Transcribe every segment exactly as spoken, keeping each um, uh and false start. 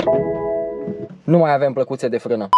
Nu mai avem plăcuțe de frână.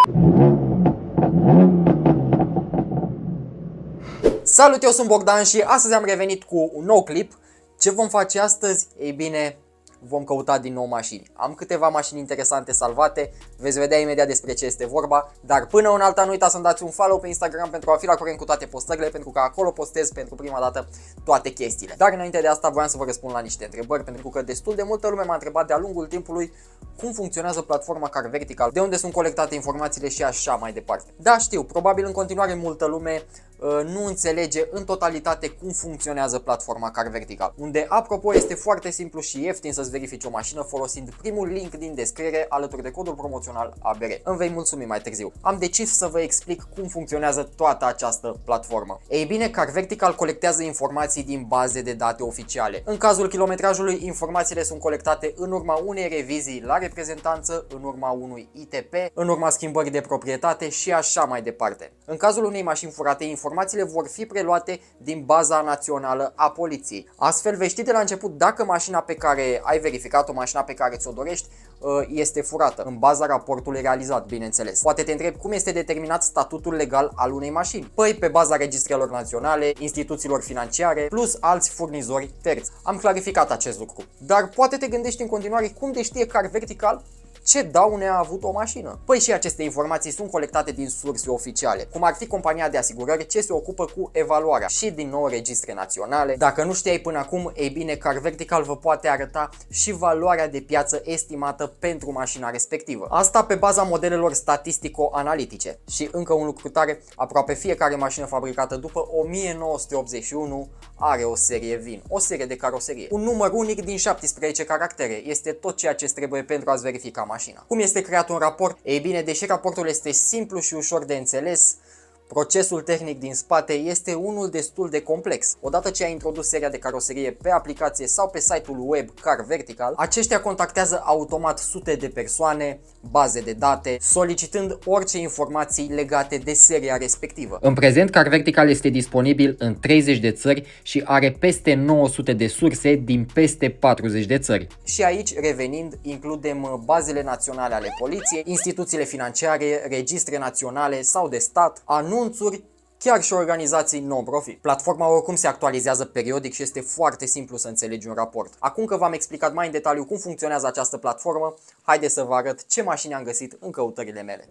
Salut, eu sunt Bogdan și astăzi am revenit cu un nou clip. Ce vom face astăzi? Ei bine, vom căuta din nou mașini. Am câteva mașini interesante salvate, veți vedea imediat despre ce este vorba, dar până în alta nu uitați să-mi dați un follow pe Instagram pentru a fi la curent cu toate postările, pentru că acolo postez pentru prima dată toate chestiile. Dar înainte de asta voiam să vă răspund la niște întrebări, pentru că destul de multă lume m-a întrebat de-a lungul timpului cum funcționează platforma Car Vertical, de unde sunt colectate informațiile și așa mai departe. Da, știu, probabil în continuare multă lume nu înțelege în totalitate cum funcționează platforma Car Vertical, unde, apropo, este foarte simplu și ieftin să-ți verifici o mașină folosind primul link din descriere alături de codul promoțional A B R. Îmi vei mulțumi mai târziu. Am decis să vă explic cum funcționează toată această platformă. Ei bine, Car Vertical colectează informații din baze de date oficiale. În cazul kilometrajului, informațiile sunt colectate în urma unei revizii la reprezentanță, în urma unui I T P, în urma schimbării de proprietate și așa mai departe. În cazul unei mașini furate, informațiile vor fi preluate din baza națională a poliției. Astfel vei ști de la început dacă mașina pe care ai verificat-o, mașina pe care ți-o dorești, este furată, în baza raportului realizat, bineînțeles. Poate te întrebi cum este determinat statutul legal al unei mașini. Păi pe baza registrelor naționale, instituțiilor financiare, plus alți furnizori terți. Am clarificat acest lucru. Dar poate te gândești în continuare cum de știe Car Vertical ce daune a avut o mașină. Păi și aceste informații sunt colectate din surse oficiale, cum ar fi compania de asigurări ce se ocupă cu evaluarea și din nou registre naționale. Dacă nu știai până acum, ei bine, Car Vertical vă poate arăta și valoarea de piață estimată pentru mașina respectivă. Asta pe baza modelelor statistico-analitice. Și încă un lucru tare, aproape fiecare mașină fabricată după o mie nouă sute optzeci și unu are o serie VIN, o serie de caroserie. Un număr unic din șaptesprezece caractere este tot ceea ce trebuie pentru a-ți verifica mașina. Cum este creat un raport? Ei bine, deși raportul este simplu și ușor de înțeles, procesul tehnic din spate este unul destul de complex. Odată ce ai introdus seria de caroserie pe aplicație sau pe site-ul web Car Vertical, aceștia contactează automat sute de persoane, baze de date, solicitând orice informații legate de seria respectivă. În prezent, Car Vertical este disponibil în treizeci de țări și are peste nouă sute de surse din peste patruzeci de țări. Și aici, revenind, includem bazele naționale ale poliției, instituțiile financiare, registre naționale sau de stat, anunțuri, chiar și organizații non-profit. Platforma oricum se actualizează periodic și este foarte simplu să înțelegi un raport. Acum că v-am explicat mai în detaliu cum funcționează această platformă, haideți să vă arăt ce mașini am găsit în căutările mele.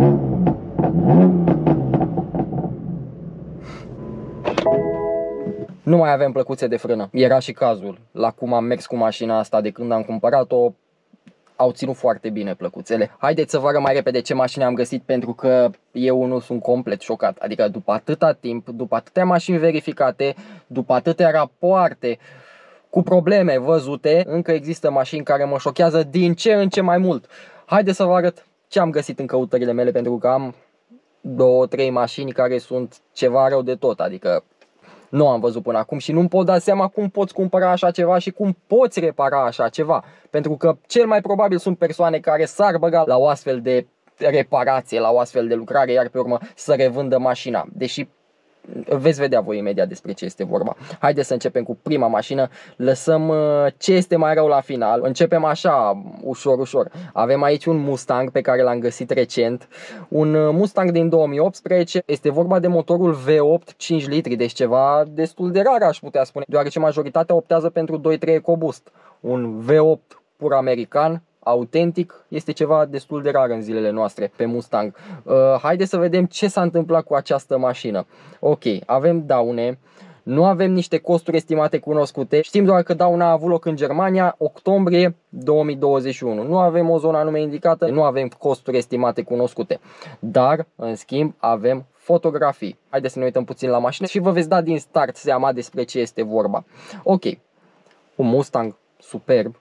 Nu mai avem plăcuțe de frână. Era și cazul. La cum am mers cu mașina asta de când am cumpărat-o, au ținut foarte bine plăcuțele. Haideți să vă arăt mai repede ce mașini am găsit, pentru că eu nu sunt complet șocat. Adică după atâta timp, după atâtea mașini verificate, după atâtea rapoarte cu probleme văzute, încă există mașini care mă șochează din ce în ce mai mult. Haideți să vă arăt ce am găsit în căutările mele, pentru că am două, trei mașini care sunt ceva rău de tot. Adică nu am văzut până acum și nu-mi pot da seama cum poți cumpăra așa ceva și cum poți repara așa ceva. Pentru că cel mai probabil sunt persoane care s-ar băga la o astfel de reparație, la o astfel de lucrare, iar pe urmă să revândă mașina. Deși veți vedea voi imediat despre ce este vorba. Haideți să începem cu prima mașină, lăsăm ce este mai rău la final. Începem așa, ușor, ușor. Avem aici un Mustang pe care l-am găsit recent. Un Mustang din două mii optsprezece. Este vorba de motorul V opt cinci litri, deci ceva destul de rar, aș putea spune, deoarece majoritatea optează pentru doi trei EcoBoost. Un V opt pur american, autentic, este ceva destul de rar în zilele noastre pe Mustang. Uh, haideți să vedem ce s-a întâmplat cu această mașină. Ok, avem daune, nu avem niște costuri estimate cunoscute, știm doar că dauna a avut loc în Germania, octombrie două mii douăzeci și unu. Nu avem o zonă anume indicată, nu avem costuri estimate cunoscute, dar, în schimb, avem fotografii. Haideți să ne uităm puțin la mașină și vă veți da din start seama despre ce este vorba. Ok, un Mustang superb.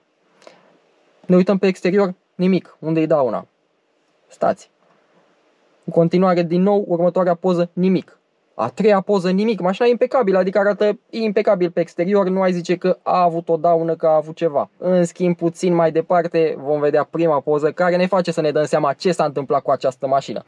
Ne uităm pe exterior, nimic. Unde-i dauna? Stați. În continuare, din nou, următoarea poză, nimic. A treia poză, nimic. Mașina e impecabilă, adică arată impecabil pe exterior. Nu ai zice că a avut o daună, că a avut ceva. În schimb, puțin mai departe vom vedea prima poză care ne face să ne dăm seama ce s-a întâmplat cu această mașină.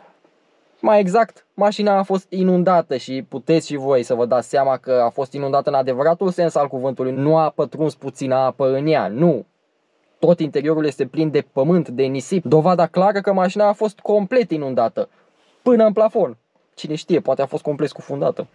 Mai exact, mașina a fost inundată și puteți și voi să vă dați seama că a fost inundată în adevăratul sens al cuvântului. Nu a pătruns puțină apă în ea, nu. Tot interiorul este plin de pământ, de nisip. Dovada clară că mașina a fost complet inundată, până în plafon. Cine știe, poate a fost complet scufundată.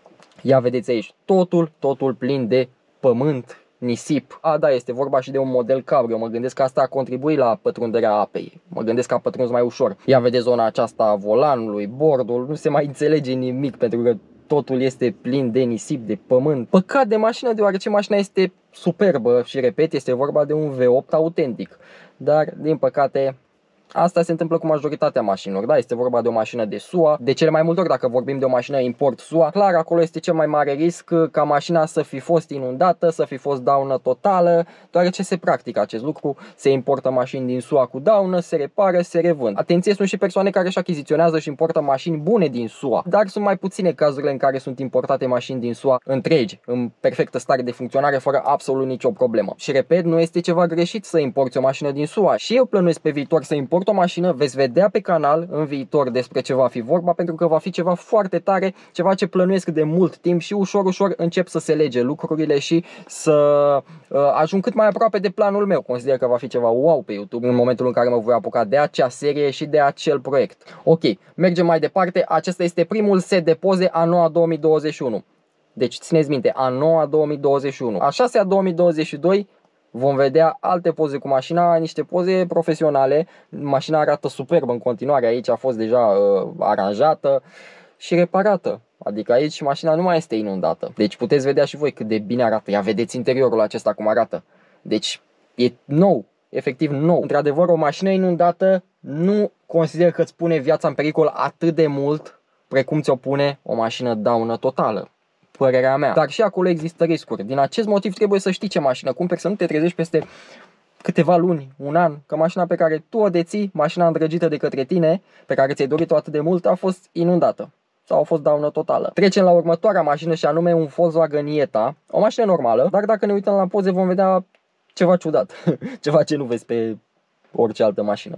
Ia vedeți aici, totul, totul plin de pământ, nisip. A, da, este vorba și de un model cabrio. Mă gândesc că asta a contribuit la pătrunderea apei. Mă gândesc că a pătruns mai ușor. Ia vedeți zona aceasta a volanului, bordul. Nu se mai înțelege nimic pentru că totul este plin de nisip, de pământ. Păcat de mașină, deoarece mașina este superbă și, repet, este vorba de un V opt autentic. Dar, din păcate, asta se întâmplă cu majoritatea mașinilor, da? Este vorba de o mașină de S U A. De cele mai multe ori, dacă vorbim de o mașină import S U A, clar, acolo este cel mai mare risc ca mașina să fi fost inundată, să fi fost daună totală, deoarece se practică acest lucru. Se importă mașini din S U A cu daună, se repară, se revând. Atenție, sunt și persoane care își achiziționează și importă mașini bune din S U A, dar sunt mai puține cazurile în care sunt importate mașini din S U A întregi, în perfectă stare de funcționare, fără absolut nicio problemă. Și repet, nu este ceva greșit să importi o mașină din S U A. Și eu plănuiesc pe viitor să import o mașină, veți vedea pe canal în viitor despre ce va fi vorba, pentru că va fi ceva foarte tare, ceva ce plănuiesc de mult timp și ușor, ușor încep să se lege lucrurile și să uh, ajung cât mai aproape de planul meu. Consider că va fi ceva wow pe YouTube în momentul în care mă voi apuca de acea serie și de acel proiect. Ok, mergem mai departe. Acesta este primul set de poze a noua două mii douăzeci și unu. Deci țineți minte, a noua două mii douăzeci și unu. A șasea două mii douăzeci și doi vom vedea alte poze cu mașina, niște poze profesionale. Mașina arată superb în continuare, aici a fost deja uh, aranjată și reparată. Adică aici mașina nu mai este inundată. Deci puteți vedea și voi cât de bine arată. Ia vedeți interiorul acesta cum arată. Deci e nou, efectiv nou. Într-adevăr, o mașină inundată nu consider că îți pune viața în pericol atât de mult precum ți-o pune o mașină daună totală. Părerea mea. Dar și acolo există riscuri. Din acest motiv trebuie să știi ce mașină cumperi, să nu te trezești peste câteva luni, un an, că mașina pe care tu o deții, mașina îndrăgită de către tine, pe care ți-ai dorit-o atât de mult, a fost inundată sau a fost daună totală. Trecem la următoarea mașină și anume un Volkswagen Jetta, o mașină normală, dar dacă ne uităm la poze vom vedea ceva ciudat, ceva ce nu vezi pe orice altă mașină.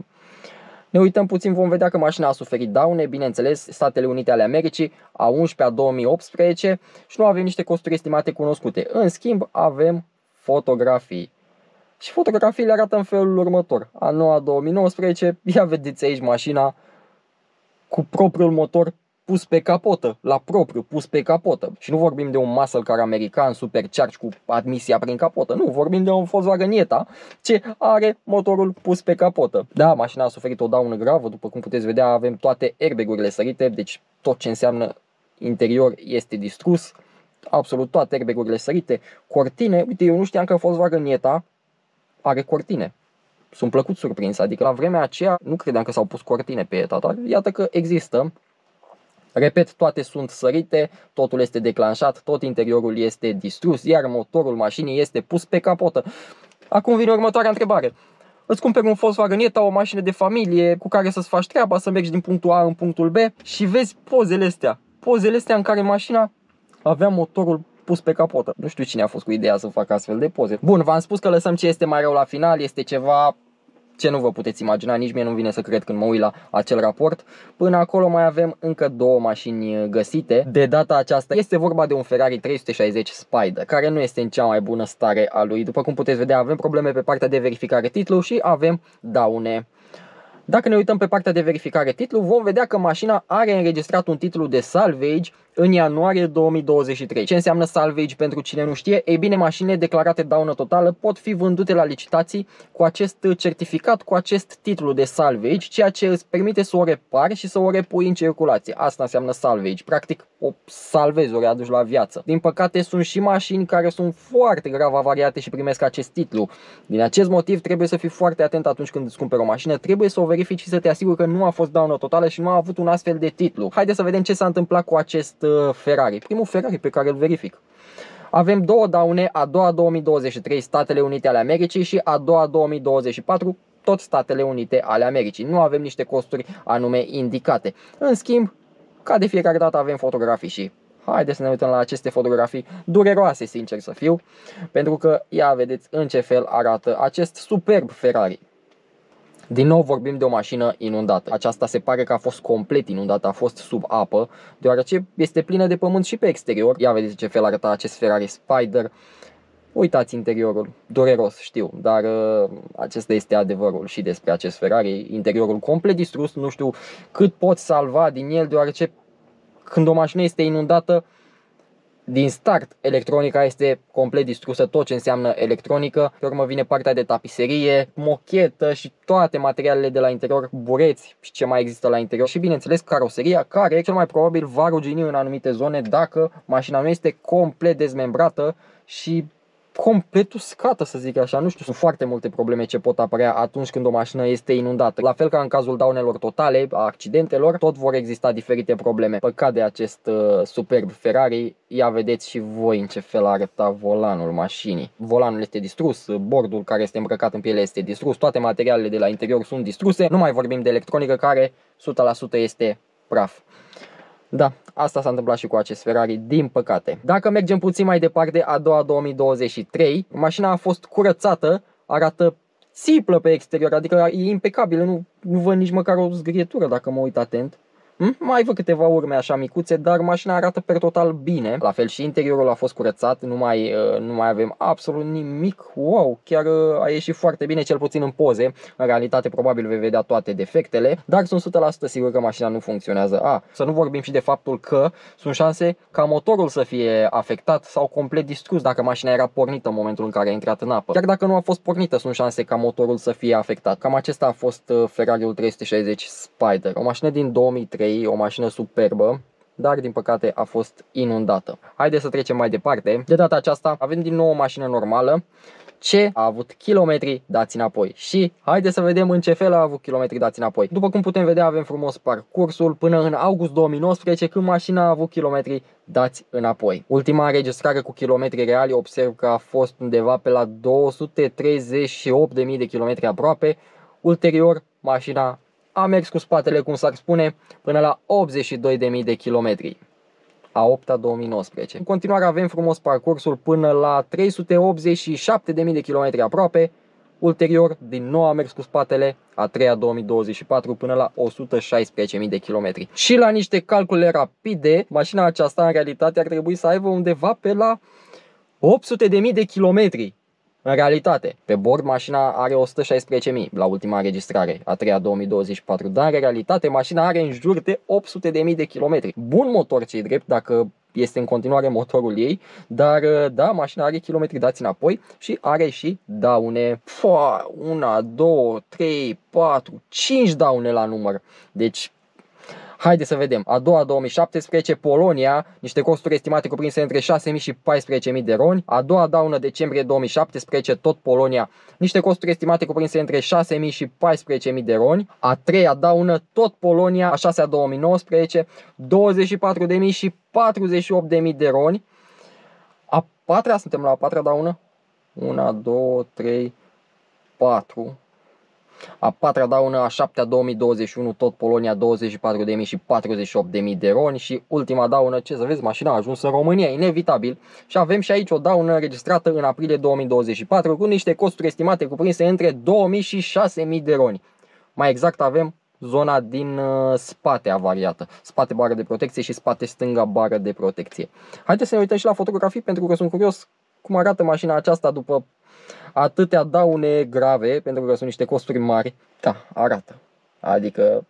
Ne uităm puțin, vom vedea că mașina a suferit daune, bineînțeles, Statele Unite ale Americii, a unsprezecea două mii optsprezece, și nu avem niște costuri estimate cunoscute. În schimb, avem fotografii. Și fotografiile arată în felul următor. A noua două mii nouăsprezece, ia vedeți aici mașina cu propriul motor pus pe capotă, la propriu, pus pe capotă. Și nu vorbim de un muscle car american supercharge cu admisia prin capotă, nu, vorbim de un Volkswagen Jetta ce are motorul pus pe capotă. Da, mașina a suferit o daună gravă, după cum puteți vedea avem toate airbag-urile sărite, deci tot ce înseamnă interior este distrus, absolut toate airbag-urile sărite, cortine, uite, eu nu știam că Volkswagen Jetta are cortine. Sunt plăcut surprins, adică la vremea aceea nu credeam că s-au pus cortine pe Jetta, dar iată că există. Repet, toate sunt sărite, totul este declanșat, tot interiorul este distrus, iar motorul mașinii este pus pe capotă. Acum vine următoarea întrebare. Îți cumperi un Volkswagen Jetta, o mașină de familie cu care să-ți faci treaba, să mergi din punctul A în punctul B și vezi pozele astea. Pozele astea în care mașina avea motorul pus pe capotă. Nu știu cine a fost cu ideea să facă astfel de poze. Bun, v-am spus că lăsăm ce este mai rău la final, este ceva ce nu vă puteți imagina, nici mie nu vine să cred când mă uit la acel raport. Până acolo mai avem încă două mașini găsite. De data aceasta este vorba de un Ferrari trei sute șaizeci Spider, care nu este în cea mai bună stare a lui. După cum puteți vedea, avem probleme pe partea de verificare titlu și avem daune. Dacă ne uităm pe partea de verificare titlu, vom vedea că mașina are înregistrat un titlu de salvage în ianuarie două mii douăzeci și trei. Ce înseamnă salvage pentru cine nu știe? Ei bine, mașinile declarate daună totală pot fi vândute la licitații cu acest certificat, cu acest titlu de salvage, ceea ce îți permite să o repari și să o repui în circulație. Asta înseamnă salvage. Practic o salvezi, o readuci la viață. Din păcate sunt și mașini care sunt foarte grav avariate și primesc acest titlu. Din acest motiv trebuie să fii foarte atent atunci când îți cumperi o mașină, trebuie să o verifici și să te asiguri că nu a fost daună totală și nu a avut un astfel de titlu. Haideți să vedem ce s-a întâmplat cu acest Ferrari, primul Ferrari pe care îl verific. Avem două daune, a doua două mii douăzeci și trei Statele Unite ale Americii și a doua două mii douăzeci și patru tot Statele Unite ale Americii. Nu avem niște costuri anume indicate. În schimb, ca de fiecare dată avem fotografii și haideți să ne uităm la aceste fotografii dureroase, sincer să fiu, pentru că ia vedeți în ce fel arată acest superb Ferrari. Din nou vorbim de o mașină inundată. Aceasta se pare că a fost complet inundată, a fost sub apă, deoarece este plină de pământ și pe exterior. Ia vedeți ce fel arăta acest Ferrari Spider. Uitați interiorul, dureros, știu, dar uh, acesta este adevărul și despre acest Ferrari. Interiorul complet distrus, nu știu cât poți salva din el, deoarece când o mașină este inundată, din start, electronica este complet distrusă, tot ce înseamnă electronică. Pe urmă vine partea de tapiserie, mochetă și toate materialele de la interior, bureți și ce mai există la interior. Și bineînțeles caroseria, care cel mai probabil va rugini în anumite zone dacă mașina nu este complet dezmembrată și complet uscată, să zic așa. Nu știu, sunt foarte multe probleme ce pot apărea atunci când o mașină este inundată. La fel ca în cazul daunelor totale, a accidentelor, tot vor exista diferite probleme. Păcat de acest uh, superb Ferrari. Ia vedeți și voi în ce fel arăta volanul mașinii. Volanul este distrus, bordul care este îmbrăcat în piele este distrus, toate materialele de la interior sunt distruse. Nu mai vorbim de electronică care o sută la sută este praf. Da, asta s-a întâmplat și cu acest Ferrari, din păcate. Dacă mergem puțin mai departe, a doua două mii douăzeci și trei, mașina a fost curățată, arată țiplă pe exterior, adică e impecabilă, nu, nu văd nici măcar o zgrietură dacă mă uit atent. Hm? Mai văd câteva urme așa micuțe, dar mașina arată per total bine. La fel și interiorul a fost curățat, nu mai, nu mai avem absolut nimic. Wow, chiar a ieșit foarte bine, cel puțin în poze. În realitate probabil vei vedea toate defectele, dar sunt o sută la sută sigur că mașina nu funcționează. A, să nu vorbim și de faptul că sunt șanse ca motorul să fie afectat sau complet distrus dacă mașina era pornită în momentul în care a intrat în apă. Chiar dacă nu a fost pornită, sunt șanse ca motorul să fie afectat. Cam acesta a fost Ferrariul trei sute șaizeci Spider, o mașină din două mii trei, o mașină superbă, dar din păcate a fost inundată. Haideți să trecem mai departe. De data aceasta avem din nou o mașină normală ce a avut kilometri dați înapoi. Și haideți să vedem în ce fel a avut kilometri dați înapoi. După cum putem vedea, avem frumos parcursul până în august două mii nouăsprezece, când mașina a avut kilometri dați înapoi. Ultima înregistrare cu kilometri reali observ că a fost undeva pe la două sute treizeci și opt de mii de kilometri aproape. Ulterior, mașina a mers cu spatele, cum s-ar spune, până la optzeci și doi de mii de kilometri. A opta două mii nouăsprezece. În continuare avem frumos parcursul până la trei sute optzeci și șapte de mii de kilometri aproape. Ulterior, din nou a mers cu spatele, a treia două mii douăzeci și patru, până la o sută șaisprezece mii de kilometri. Și la niște calcule rapide, mașina aceasta în realitate ar trebui să aibă undeva pe la opt sute de mii de kilometri. În realitate, pe bord mașina are o sută șaisprezece mii la ultima înregistrare, a treia două mii douăzeci și patru, dar în realitate mașina are în jur de opt sute de mii de kilometri. Bun motor, ce-i drept, dacă este în continuare motorul ei, dar da, mașina are kilometri dați înapoi și are și daune. Pua, una, două, trei, patru, cinci daune la număr. Deci haideți să vedem. A doua două mii șaptesprezece, Polonia, niște costuri estimate cuprinse între șase mii și paisprezece mii de roni. A doua daună, decembrie două mii șaptesprezece, tot Polonia, niște costuri estimate cuprinse între șase mii și paisprezece mii de roni. A treia daună, tot Polonia, a șasea două mii nouăsprezece, douăzeci și patru de mii și patruzeci și opt de mii de roni. A patra, suntem la a patra daună. unu, doi, trei, patru. A patra daună, a șaptea două mii douăzeci și unu, tot Polonia, douăzeci și patru de mii și patruzeci și opt de mii de roni. Și ultima daună, ce să vezi, mașina a ajuns în România, inevitabil. Și avem și aici o daună înregistrată în aprilie două mii douăzeci și patru cu niște costuri estimate cuprinse între două mii și șase mii de roni. Mai exact avem zona din uh, spate avariată. Spate bară de protecție și spate stânga bară de protecție. Haideți să ne uităm și la fotografii, pentru că sunt curios cum arată mașina aceasta după atâtea daune grave, pentru că sunt niște costuri mari. Da, arată. Adică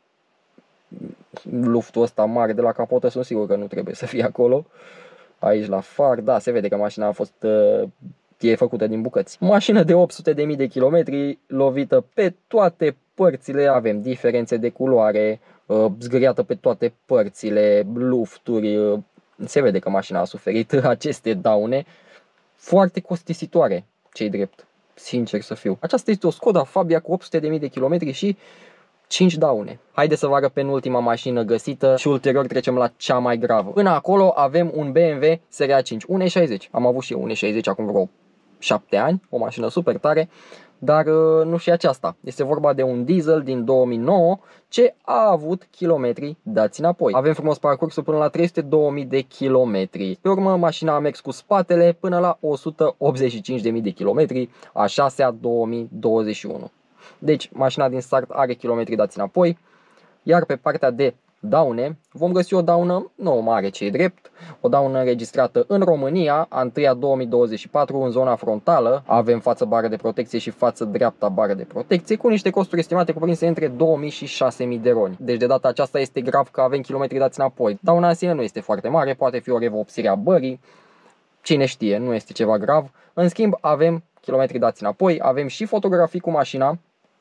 luftul ăsta mare de la capotă sunt sigur că nu trebuie să fie acolo. Aici la far, da, se vede că mașina a fost e făcută din bucăți. Mașină de opt sute de mii de kilometri, lovită pe toate părțile, avem diferențe de culoare, zgâriată pe toate părțile, lufturi. Se vede că mașina a suferit aceste daune foarte costisitoare, ce-i drept, sincer să fiu. Aceasta este o Skoda Fabia cu opt sute de mii de kilometri și cinci daune. Haideți să vă arăt penultima mașină găsită și ulterior trecem la cea mai gravă. Până acolo avem un B M W Seria cinci, un E șaizeci. Am avut și eu un E șaizeci acum vreo șapte ani, o mașină super tare, dar nu și aceasta. Este vorba de un diesel din două mii nouă ce a avut kilometri dați înapoi. Avem frumos parcursul până la trei sute două mii de kilometri. Pe urmă, mașina a mers cu spatele până la o sută optzeci și cinci de mii de kilometri, a șasea două mii douăzeci și unu. Deci, mașina din start are kilometri dați înapoi, iar pe partea de daune, vom găsi o daună, nu o mare, ce e drept, o daună înregistrată în România, a întâia două mii douăzeci și patru, în zona frontală. Avem față bară de protecție și față dreapta bară de protecție, cu niște costuri estimate cuprinse între două mii și șase mii de roni. Deci de data aceasta este grav că avem kilometri dați înapoi. Dauna în sine nu este foarte mare, poate fi o revopsire a bării, cine știe, nu este ceva grav. În schimb, avem kilometri dați înapoi, avem și fotografii cu mașina.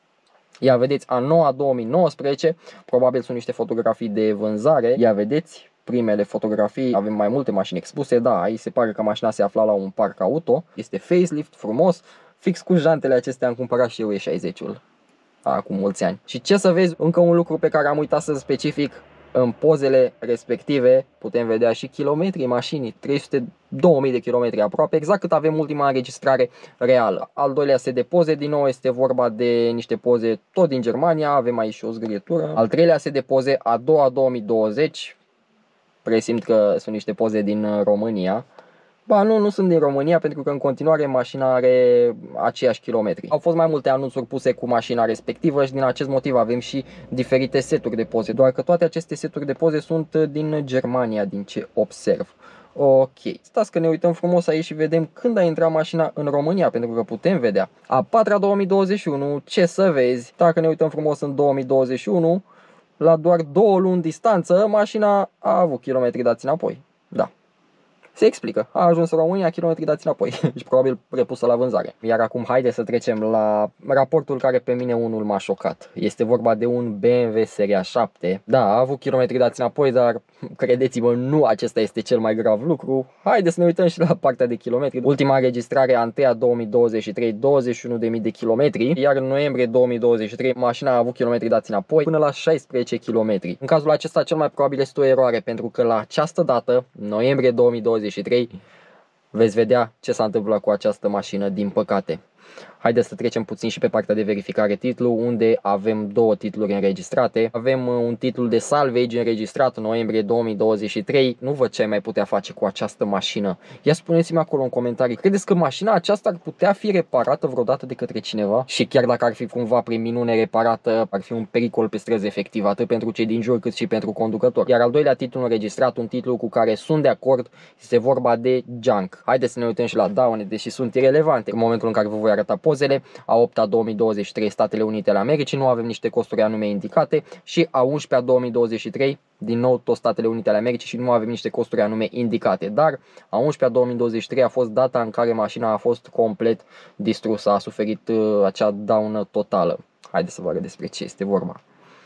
Ia vedeți, a noua două mii nouăsprezece, probabil sunt niște fotografii de vânzare. Ia vedeți, primele fotografii, avem mai multe mașini expuse, da, aici se pare că mașina se afla la un parc auto. Este facelift, frumos, fix cu jantele acestea am cumpărat și eu E șaizeci-ul acum mulți ani. Și ce să vezi, încă un lucru pe care am uitat să specific, în pozele respective putem vedea și kilometrii mașinii, trei sute două mii de kilometri aproape, exact cât avem ultima înregistrare reală. Al doilea set de poze, din nou este vorba de niște poze tot din Germania, avem aici și o zgârietură. Al treilea set de poze, a doua două mii douăzeci, presimt că sunt niște poze din România. Ba nu, nu sunt din România, pentru că în continuare mașina are aceiași kilometri. Au fost mai multe anunțuri puse cu mașina respectivă și din acest motiv avem și diferite seturi de poze, doar că toate aceste seturi de poze sunt din Germania, din ce observ. Ok, stați că ne uităm frumos aici și vedem când a intrat mașina în România, pentru că putem vedea. A patra două mii douăzeci și unu, ce să vezi, dacă ne uităm frumos în două mii douăzeci și unu, la doar două luni distanță, mașina a avut kilometri dați înapoi. Da. Se explică, a ajuns în România, kilometri dați înapoi și probabil repusă la vânzare. Iar acum haide să trecem la raportul care pe mine unul m-a șocat. Este vorba de un B M W Seria șapte. Da, a avut kilometri dați înapoi, dar credeți-mă, nu acesta este cel mai grav lucru. Haide să ne uităm și la partea de kilometri. Ultima înregistrare a întâia două mii douăzeci și trei, douăzeci și unu de mii de kilometri, iar în noiembrie două mii douăzeci și trei mașina a avut kilometri dați înapoi până la șaisprezece kilometri. În cazul acesta cel mai probabil este o eroare, pentru că la această dată, noiembrie două mii douăzeci și trei, veți vedea ce s-a întâmplat cu această mașină, din păcate. Haideți să trecem puțin și pe partea de verificare titlu, unde avem două titluri înregistrate. Avem un titlu de salvage înregistrat în noiembrie două mii douăzeci și trei. Nu văd ce ai mai putea face cu această mașină. Ia spuneți-mi acolo în comentarii, credeți că mașina aceasta ar putea fi reparată vreodată de către cineva? Și chiar dacă ar fi cumva prin minune reparată, ar fi un pericol pe străzi efectiv, atât pentru cei din jur cât și pentru conducător. Iar al doilea titlu înregistrat, un titlu cu care sunt de acord, este vorba de junk. Haideți să ne uităm și la daune, deși sunt irelevante. În momentul în care vă voi arăta pozele, a opta două mii douăzeci și trei, Statele Unite ale Americii, nu avem niște costuri anume indicate, și a unsprezecea două mii douăzeci și trei, din nou tot Statele Unite ale Americii și nu avem niște costuri anume indicate, dar a unsprezecea două mii douăzeci și trei a fost data în care mașina a fost complet distrusă, a suferit uh, acea daună totală. Haideți să vă arăt despre ce este vorba.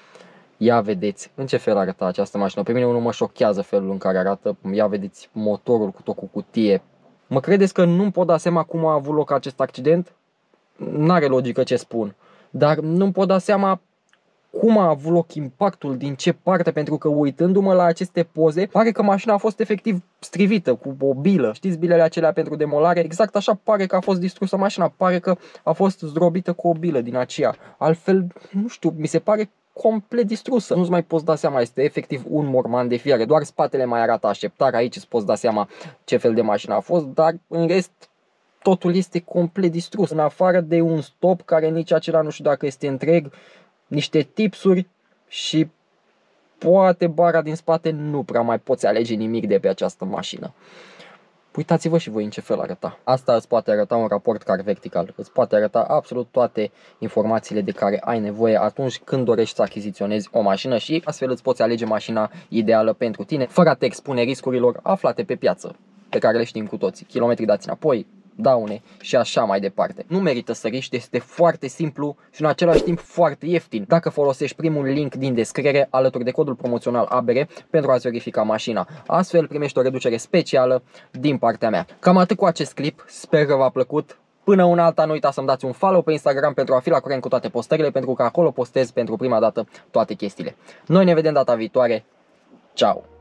Ia vedeți în ce fel arată această mașină. Pe mine unul mă șochează felul în care arată. Ia vedeți motorul cu tot cu cutie. Mă credeți că nu-mi pot da seama cum a avut loc acest accident? N-are logică ce spun, dar nu-mi pot da seama cum a avut loc impactul, din ce parte, pentru că uitându-mă la aceste poze, pare că mașina a fost efectiv strivită cu o bilă. Știți bilele acelea pentru demolare? Exact așa pare că a fost distrusă mașina, pare că a fost zdrobită cu o bilă din aceea. Altfel, nu știu, mi se pare complet distrusă. Nu-ți mai poți da seama, este efectiv un morman de fiare. Doar spatele mai arată așteptare, aici îți poți da seama ce fel de mașină a fost, dar în rest totul este complet distrus. În afară de un stop care nici acela nu știu dacă este întreg, niște tipsuri și poate bara din spate, nu prea mai poți alege nimic de pe această mașină. Uitați-vă și voi în ce fel arăta. Asta îți poate arăta un raport car vertical. Îți poate arăta absolut toate informațiile de care ai nevoie atunci când dorești să achiziționezi o mașină și astfel îți poți alege mașina ideală pentru tine, fără a te expune riscurilor aflate pe piață, pe care le știm cu toții. Kilometri dați înapoi, daune și așa mai departe. Nu merită să riști, este foarte simplu și în același timp foarte ieftin dacă folosești primul link din descriere alături de codul promoțional A B R pentru a-ți verifica mașina. Astfel primești o reducere specială din partea mea. Cam atât cu acest clip, sper că v-a plăcut. Până una alta, nu uitați să-mi dați un follow pe Instagram pentru a fi la curent cu toate postările, pentru că acolo postez pentru prima dată toate chestiile. Noi ne vedem data viitoare. Ciao!